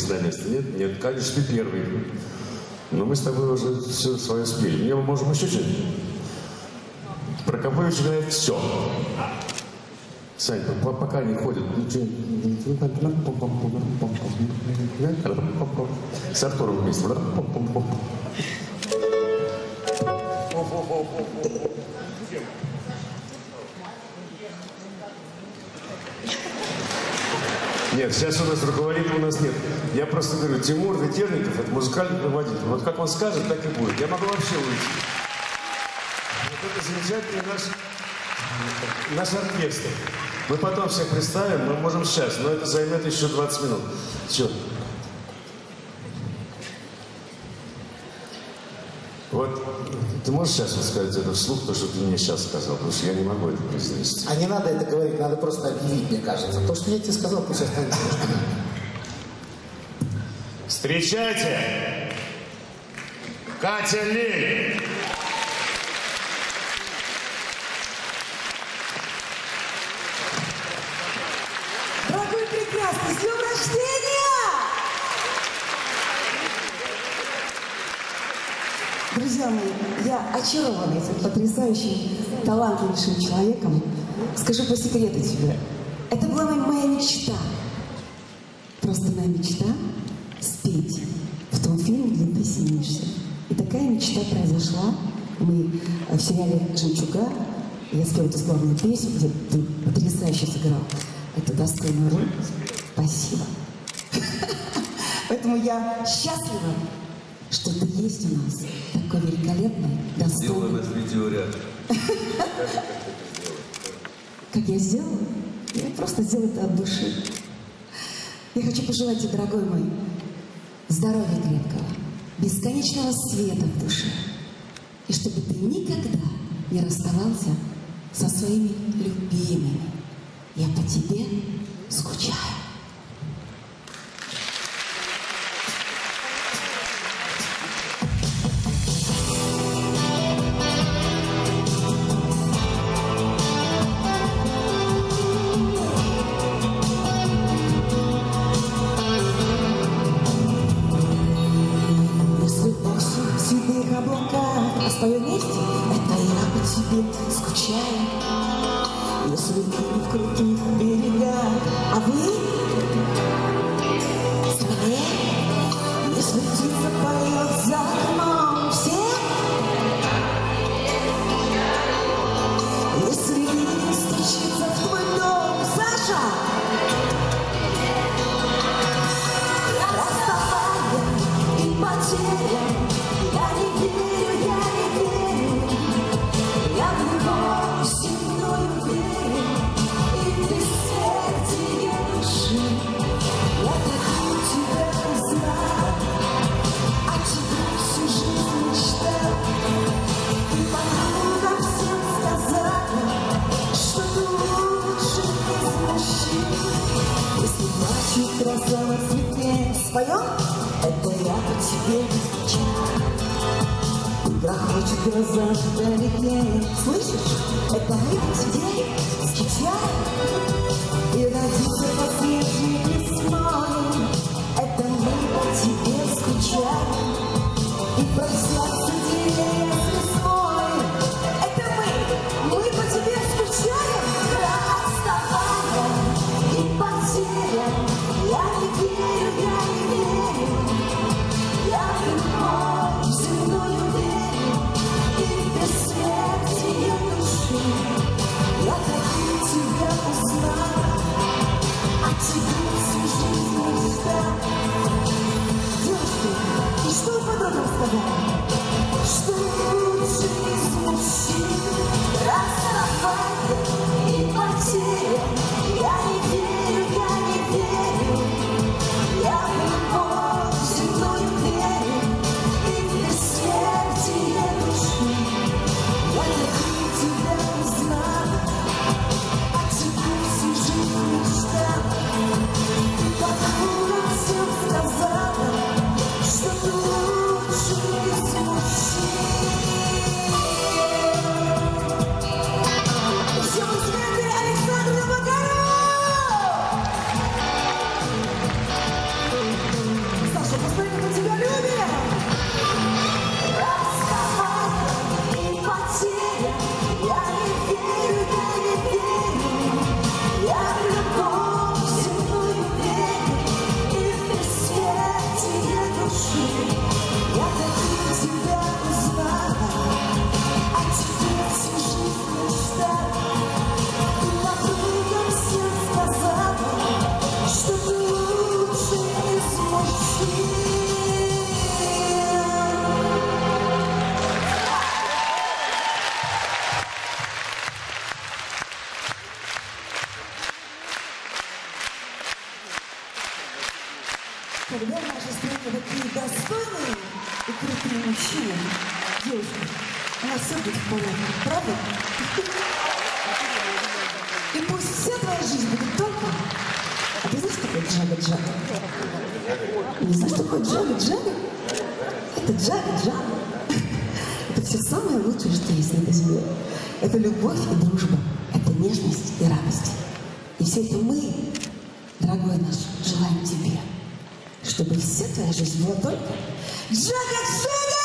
всегда место. Нет, нет, конечно, ты первый. Но мы с тобой уже все свое спели. Мы можем еще что-нибудь? Прокопович играет все. Сань, пока не ходят. С Артуром вместе. Нет, сейчас у нас руководителя у нас нет. Я просто говорю, Тимур Ведерников, это музыкальный руководитель. Вот как он скажет, так и будет. Я могу вообще уйти. Вот это замечательный наш оркестр. Мы потом всех представим, мы можем сейчас, но это займет еще 20 минут. Все. Вот ты можешь сейчас вот сказать это вслух, то, что ты мне сейчас сказал, потому что я не могу это произнести. А не надо это говорить, надо просто объявить, мне кажется. То, что я тебе сказал, пусть останется. Встречайте! Катя Лель! Дорогой прекрасный, с днем рождения! Друзья мои, я очарована этим потрясающим, талантливейшим человеком. Скажу по секрету тебе, это была моя мечта. Просто моя мечта спеть в том фильме, где ты снишься. И такая мечта произошла. Мы в сериале «Жемчуга», я спела эту главную песню, где ты потрясающе сыграл эту достойную роль. Спасибо. Поэтому я счастлива, что ты есть у нас, такой великолепный, достойный. Сделай наш видеоряд. Как я сделала? Я просто сделала это от души. Я хочу пожелать тебе, дорогой мой, здоровья крепкого, бесконечного света в душе. И чтобы ты никогда не расставался со своими любимыми. Я по тебе скучаю. В твоем месте это я по тебе скучаю. Если вы в крутых берегах, а вы с мне, если птица поет за окном, все, если не стучится в твой дом, Саша, расставание и потеря, я не верю, я не верю, я в любовь земную верю, и бессмертие души. Я хочу тебя узнать, а тебя всю жизнь мечтал. И подруга всем сказала, что ты лучше из мужчин. Если плачет гроза на цветке своем, это я по тебе скучаю. Грохочет гроза вдалеке, слышишь? Это мы по тебе скучаем. И родится последней весной, это мы по тебе скучаем. И проснется деревья с весной, это мы по тебе скучаем. Расставание и потеря, я не верю, я не верю, я в любовь земную верю, и бессмертие души. Я хочу тебя узнать, а тебе всю жизнь мечтать. Девушки, и что вы подругам сказали? Когда в нашей стране такие достойные и крутые мужчины, девушка, у нас все будет в порядке, правда? И пусть вся твоя жизнь будет только... А ты знаешь, что такое джага-джага? Не знаешь, что такое джага-джага? Это джага-джага. Это все самое лучшее, что есть на этой земле. Это любовь и дружба. Это нежность и радость. И все это мы, дорогой наш, желаем тебе, чтобы вся твоя жизнь была только джага-джага!